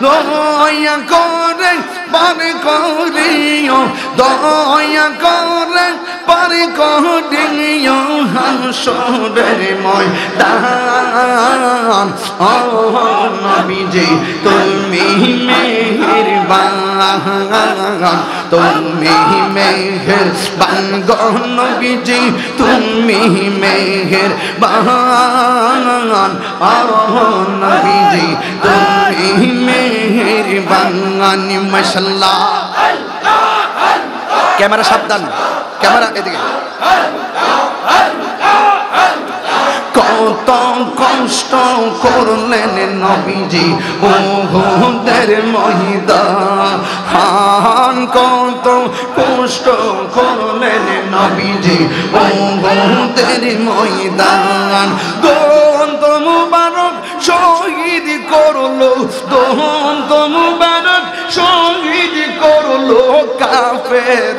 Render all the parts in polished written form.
দয়া করে পারে করিও দয়া করে পারে করিও হাসরের ময়দান ও নবীজি তুমি মেহেরবান তুমি মেহেরবান গো নবীজি তুমি মেহেরবান ও নবীজি তুমি মেহেরবান মাশাআল্লাহ ক্যামেরা সাবধান ক্যামেরা এদিকে কত কষ্ট করলেন নবীজি উহুদের ময়দান কত কষ্ট করলেন নবীজি উহুদের ময়দান দন্ত মুবারক শহীদ করলো দন্ত মুবারক শহীদ করলো কাফের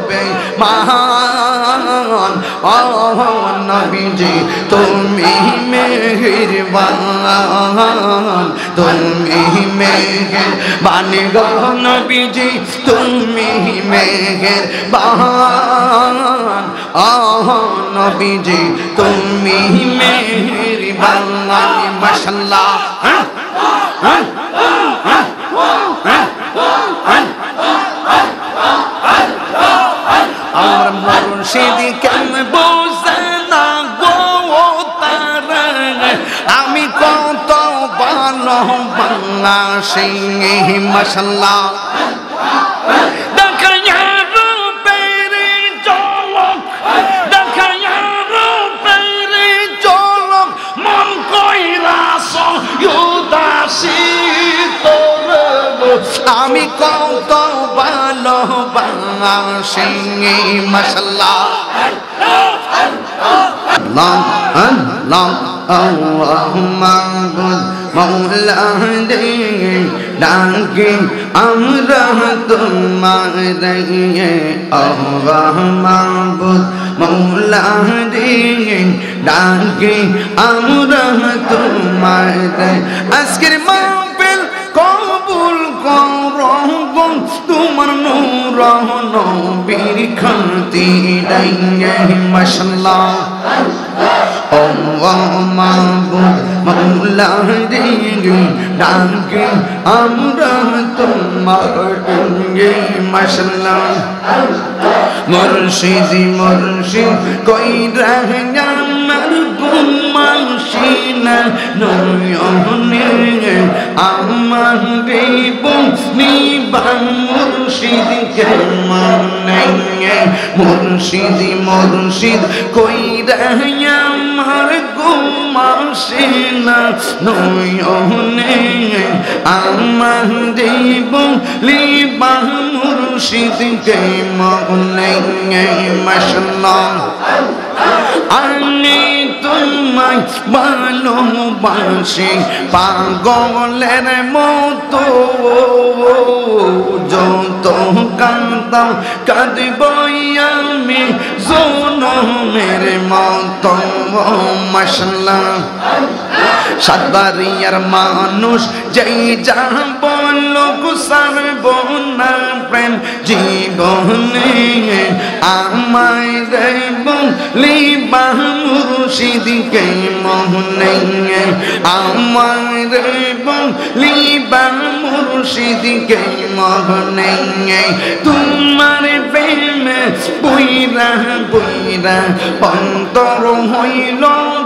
বেঈমান ও নবীজি তুমি মেহেরবান তুমি মেহেরবান গো নবীজি তুমি মেহেরবান ও নবীজি তুমি মেহেরবান মাশাআল্লাহ আমার মুর্শিদ কেন বোঝে না গো তারা আমি কত ভালোবাসি মাশাআল্লাহ দেখায়া রূপের ঝলক দেখায়া রূপের ঝলক মন কইরাছ উদাসী তোর আমি কত ভালোবাসি মাশাআল্লাহ আল্লাহ আল্লাহ মাহবুব মওলা দে ডাকে আমরা তোমারে আল্লাহ মাহবুব মওলা দে ডাকে আমরা তোমারে আজকের মাহফিল কবুল করো তোমার নূর নবীর খাতিরে মাশাআল্লাহ ও মাহবুব মওলা রে ডাকে আমরা তোমারে মাশাআল্লাহ মুর্শিদ মুর্শিদ কইরা আমার গুমাশিনা নয়নে আমার বন্ধি বাম মুর্শিদ কেমনে মুর্শিদ মুর্শিদ কইরা আমার গুমাশিনা নয়নে আমার বন্ধি বাম মুর্শিদ কেমনে মাশাআল্লাহ আমি তোমায় ভালোবাসি পাগলের মতো যত কাঁদাও কাঁদব আমি জনমের মতো মাশাআল্লাহ সাতবাড়িয়ার মানুষ যেই যা বললো সারব না প্রেম জীবনে আমায় দেব লিবা মুর্শিদকে মোহনে আমায় দেব লিবা মুর্শিদকে মোহনে তোমার প্রেমে বইরা বইরা অন্তর হইল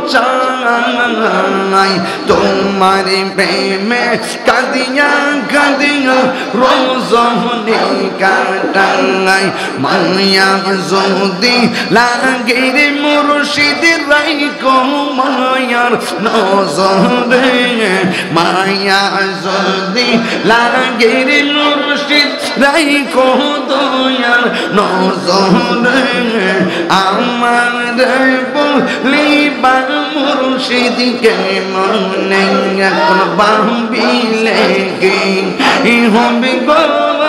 চাই তোমার প্রেমে কাঁদিয়া কাঁদিয়া রোজনে কাটাই মায়া যদি লাগে রে মুর্শিদ রাইকো মায়ার নজরে মায়া যদি লাগে রে মুর্শিদ রাইকো দয়ার নজরে আমার বলিবা মুর্শিদকে মনে এখন ভাবিলে কি হবে গো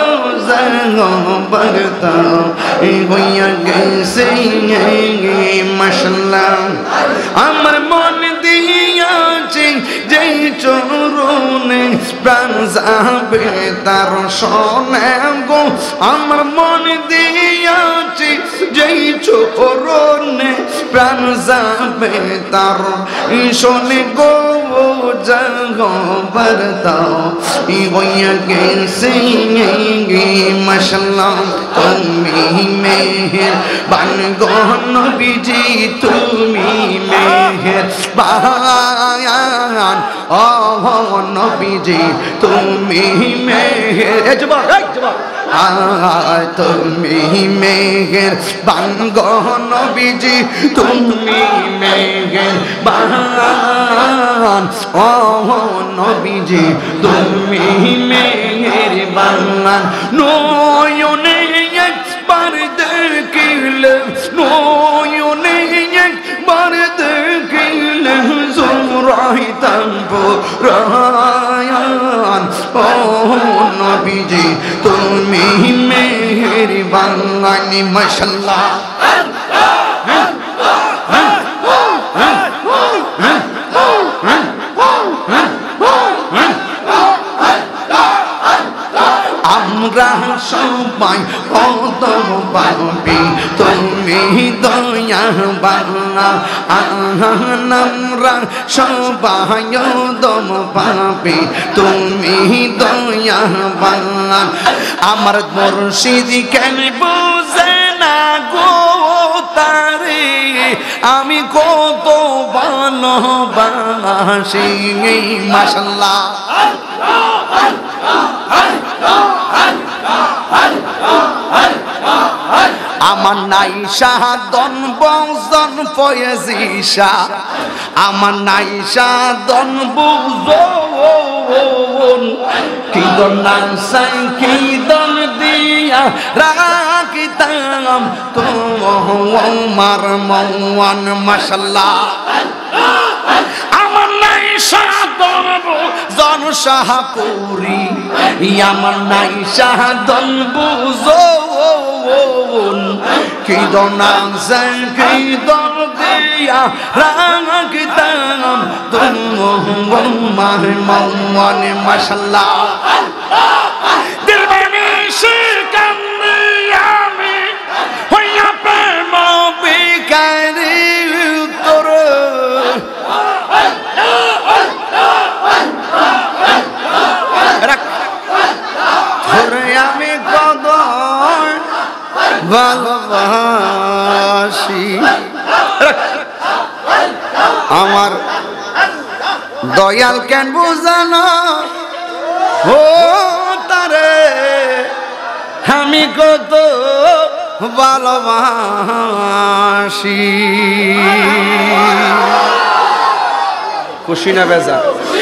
বরতা হইয়া গেছে মাশাআল্লাহ আমার মন দিয়াছে যেই চরণে প্রাণ যাবে তার শোনে গো আমার মন দিয়াছি যেই চরণে প্রাণ যাবে তার শোনে গো জাগবার দাও হইয়া গেছে মাশাআল্লাহ তুমি মেহেরবান গো নবীজি তুমি মেহেরবান ও নবীজি তুমি তুমি মেহেরবান গো নবীজি তুমি মেহেরবান ও নবীজি তুমি মেহেরবান নয়নে একবার দেখিলে নয়নে একবার দেখিলে জুরাইতাম পুরায়ান ও নবীজি তুমি মেহেরবান মাশাআল্লাহ আমরা সবাই কত পাপী তুমি দয়াবান আমরা সবাই দম পাপী তুমি দয়াবান আমার মুর্শিদ কেন বুঝে না গো তারে আমি কত ভালোবাসি মাশাআল্লাহ আমার নাই শাহাদন বজন ফয়েজিশা আমার নাই শাহাদন বুজন কি দন সাই কি দন দিয়া রাখিতাম তোমার মওয়ান মাশাআল্লাহ আমার নাই শাহাদন জন শাহপুরি আমার নাই শাহাদন বুজন কি দনাম কি দন দিয়া রাখিতাম তোমার মওয়ান মাশাআল্লাহ দিলবানি শিকান্দি আমি হইয়া প্রেম বিকারি তোর আমি কত ভালোবাসি আমার দয়াল কেন বুঝানো ও তারে আমি কত ভালোবাসি খুশি না বেজা